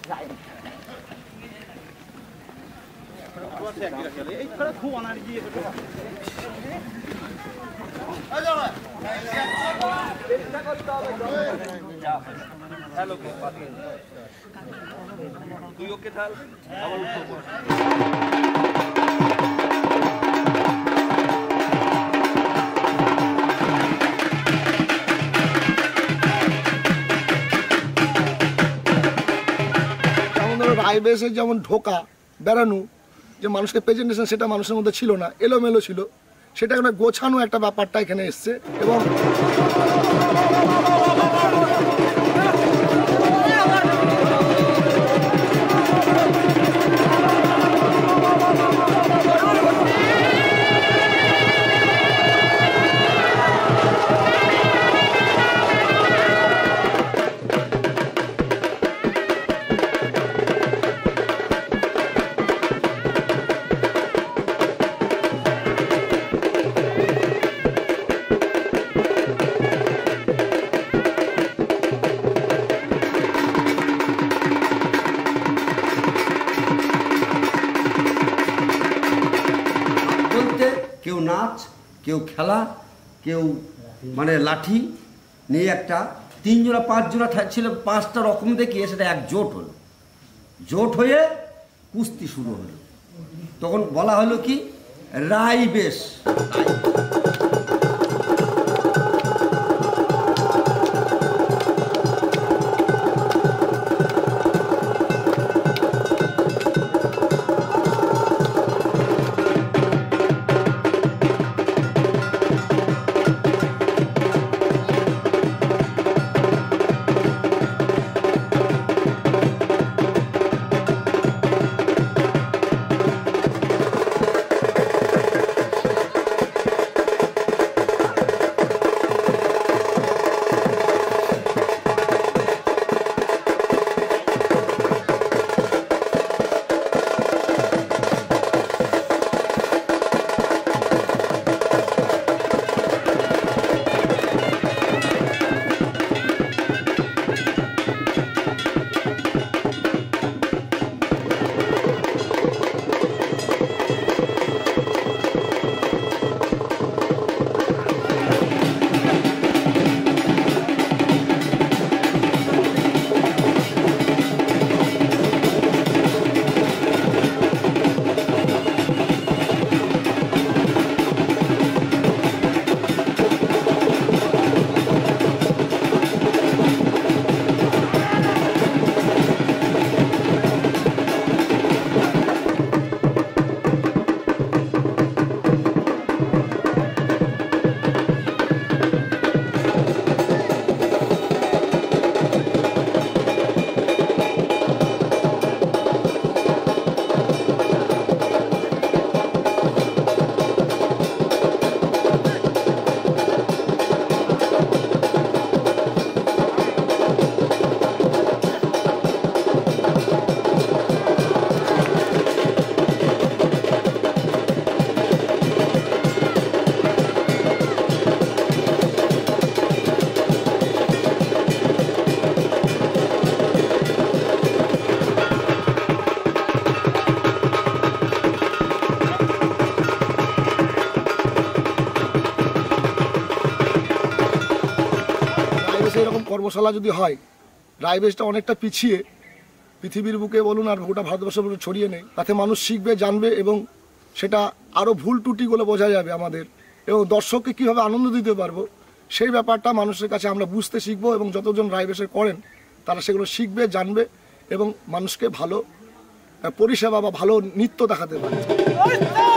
তুই ওকে থাল আবার উঠবো। রাইবেসে যেমন ঢোকা বেড়ানো যে মানুষকে প্রেজেন্টেশন সেটা মানুষের মধ্যে ছিল না, এলোমেলো ছিল, সেটা একটা গোছানো একটা ব্যাপারটা এখানে এসছে। এবং কেউ নাচ, কেউ খেলা, কেউ মানে লাঠি নিয়ে একটা 3 জোড়া 5 জোড়া ছিল, 5টা রকম দেখিয়ে সেটা এক জোট হলো। জোট হয়ে কুস্তি শুরু হলো। তখন বলা হলো কি রাইবেশ। এরকম কর্মশালা যদি হয়, রাইবেশটা অনেকটা পিছিয়ে পৃথিবীর বুকে বলুন আর গোটা ভারতবর্ষের বুকে ছড়িয়ে নেই, তাতে মানুষ শিখবে, জানবে এবং সেটা আরও ভুল ত্রুটিগুলো বোঝা যাবে আমাদের, এবং দর্শককে কীভাবে আনন্দ দিতে পারবো সেই ব্যাপারটা মানুষের কাছে আমরা বুঝতে শিখবো, এবং যতজন রাইবেশে করেন তারা সেগুলো শিখবে, জানবে এবং মানুষকে ভালো পরিষেবা বা ভালো নৃত্য দেখাতে পারে।